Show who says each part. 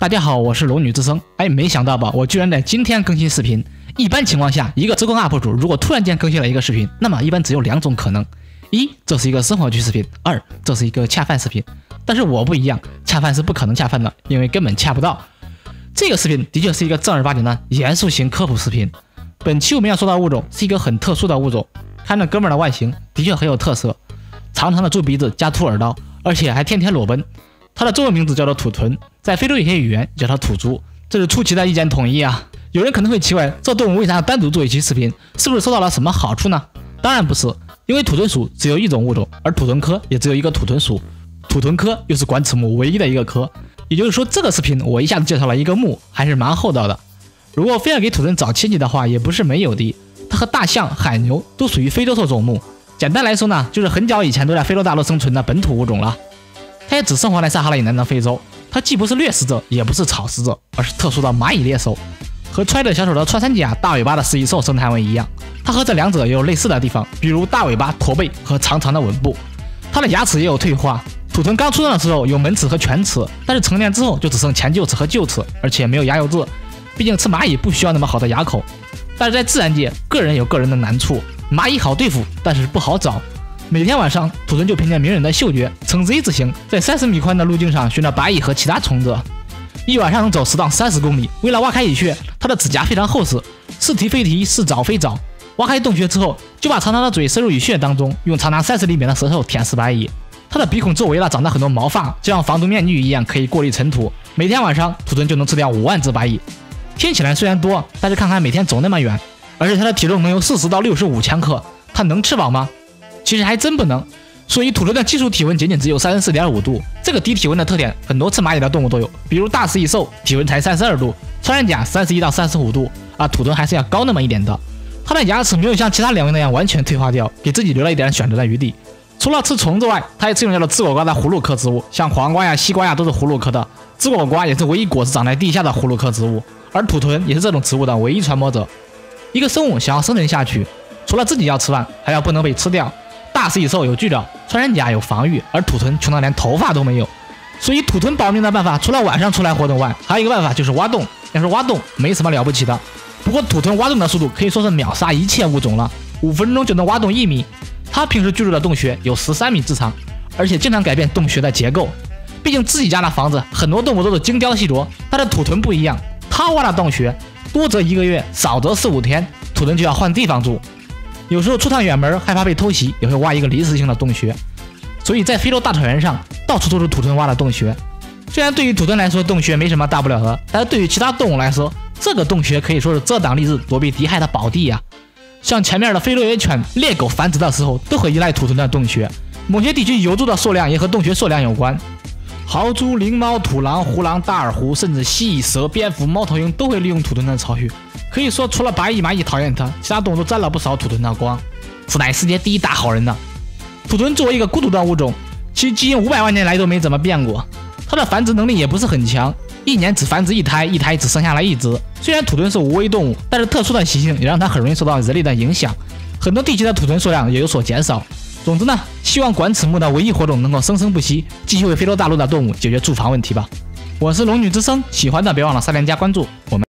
Speaker 1: 大家好，我是龙女之声。没想到吧，我居然在今天更新视频。一般情况下，一个直播 UP 主如果突然间更新了一个视频，那么一般只有两种可能：一，这是一个生活剧视频；二，这是一个恰饭视频。但是我不一样，恰饭是不可能恰饭的，因为根本恰不到。这个视频的确是一个正儿八经的严肃型科普视频。本期我们要说到的物种是一个很特殊的物种，看那哥们儿的外形的确很有特色，长长的猪鼻子加兔耳刀，而且还天天裸奔。它的中文名字叫做土豚，在非洲有些语言叫它土猪，这是出奇的意见统一啊！有人可能会奇怪，这动物为啥要单独做一期视频？是不是受到了什么好处呢？当然不是，因为土豚属只有一种物种，而土豚科也只有一个土豚属，土豚科又是管齿目唯一的一个科。也就是说，这个视频我一下子介绍了一个目，还是蛮厚道的。如果非要给土豚找亲戚的话，也不是没有的。它和大象、海牛都属于非洲兽种目。简单来说呢，就是很早以前都在非洲大陆生存的本土物种了。它也只生活在撒哈拉以南的非洲，它既不是掠食者，也不是草食者，而是特殊的蚂蚁猎手，和揣着小手的穿山甲、大尾巴的食蚁兽生态位一样。它和这两者也有类似的地方，比如大尾巴、驼背和长长的吻部。它的牙齿也有退化，土豚刚出生的时候有门齿和犬齿，但是成年之后就只剩前臼齿和臼齿，而且没有牙釉质。毕竟吃蚂蚁不需要那么好的牙口。但是在自然界，个人有个人的难处，蚂蚁好对付，但是不好找。每天晚上，土豚就凭借敏锐的嗅觉，呈 Z 字形，在30米宽的路径上寻找白蚁和其他虫子，一晚上能走10到30公里。为了挖开蚁穴，它的指甲非常厚实，是蹄非蹄，是爪非爪。挖开洞穴之后，就把长长的嘴伸入蚁穴当中，用长达30厘米的舌头舔食白蚁。它的鼻孔周围长着很多毛发，就像防毒面具一样，可以过滤尘土。每天晚上，土豚就能吃掉5万只白蚁。听起来虽然多，但是看看每天走那么远，而且它的体重能有40到65千克，它能吃饱吗？其实还真不能。所以土豚的基础体温仅仅只有34.5度，这个低体温的特点很多吃蚂蚁的动物都有，比如大食蚁兽体温才32度，穿山甲31到35度啊，土豚还是要高那么一点的。它的牙齿没有像其他两位那样完全退化掉，给自己留了一点选择的余地。除了吃虫子外，它还吃用叫做紫果瓜的葫芦科植物，像黄瓜呀、西瓜呀都是葫芦科的，紫果瓜也是唯一果实长在地下的葫芦科植物，而土豚也是这种植物的唯一传播者。一个生物想要生存下去，除了自己要吃饭，还要不能被吃掉。大食蚁兽有巨爪，穿山甲有防御，而土豚穷到连头发都没有。所以土豚保命的办法，除了晚上出来活动外，还有一个办法就是挖洞。要是挖洞没什么了不起的，不过土豚挖洞的速度可以说是秒杀一切物种了，5分钟就能挖洞1米。它平时居住的洞穴有13米之长，而且经常改变洞穴的结构。毕竟自己家的房子很多动物都是精雕细琢，但是土豚不一样，它挖的洞穴多则1个月，少则4、5天，土豚就要换地方住。有时候出趟远门，害怕被偷袭，也会挖一个临时性的洞穴。所以在非洲大草原上，到处都是土豚挖的洞穴。虽然对于土豚来说，洞穴没什么大不了的，但是对于其他动物来说，这个洞穴可以说是遮挡利日、躲避敌害的宝地呀。像前面的非洲野犬、猎狗繁殖的时候，都会依赖土豚的洞穴。某些地区疣猪的数量也和洞穴数量有关。豪猪、灵猫、土狼、狐狼、大耳狐，甚至蜥蜴、蛇、蝙蝠、猫头鹰都会利用土豚的巢穴。可以说，除了白蚁、蚂蚁讨厌它，其他动物都沾了不少土豚的光，此乃世界第一大好人呢。土豚作为一个孤独的物种，其基因500万年来都没怎么变过。它的繁殖能力也不是很强，1年只繁殖1胎，1胎只生下来1只。虽然土豚是无危动物，但是特殊的习性也让它很容易受到人类的影响，很多地区的土豚数量也有所减少。总之呢，希望管齿目的唯一活动能够生生不息，继续为非洲大陆的动物解决住房问题吧。我是龙女之声，喜欢的别忘了3连加关注我们。